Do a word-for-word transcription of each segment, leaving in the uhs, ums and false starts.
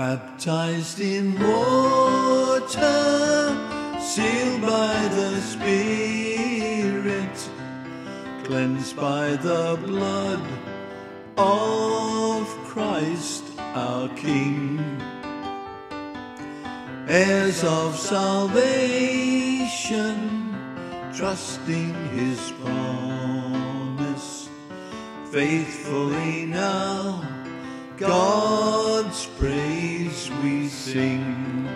Baptized in water, sealed by the Spirit, cleansed by the blood of Christ our King, heirs of salvation, trusting His promise, faithfully now God's praise we sing.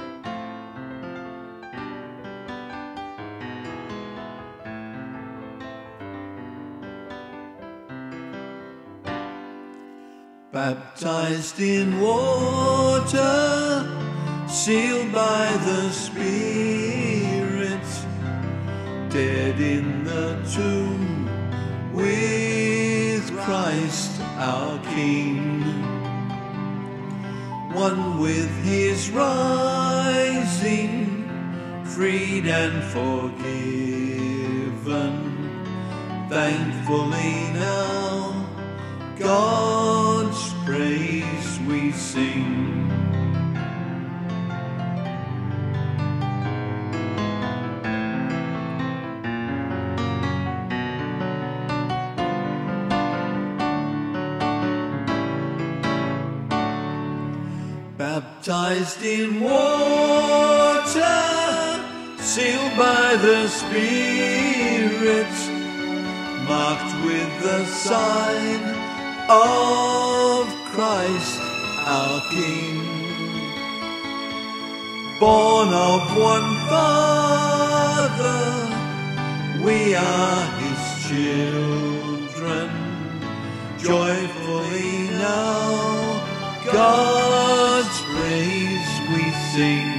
Baptized in water, sealed by the Spirit, dead in the tomb with Christ our King, one with His rising, freed and forgiven, thankfully now God's praise we sing. Baptized in water, sealed by the Spirit, marked with the sign of Christ our King, born of one Father, we are His children, joyfully now God's praise we sing.